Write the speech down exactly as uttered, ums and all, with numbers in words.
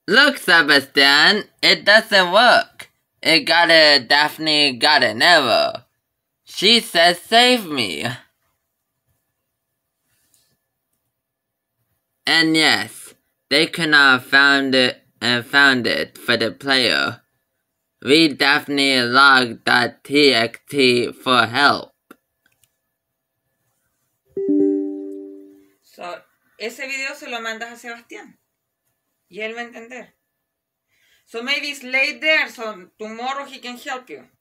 Look, Sebastian, it doesn't work. It got a Daphne got an error. She says save me. And yes, they cannot found it and found it for the player. Read Daphne log.txt for help. So, ese video se lo mandas a Sebastián. Y él va a entender. So maybe it's late there, so tomorrow he can help you.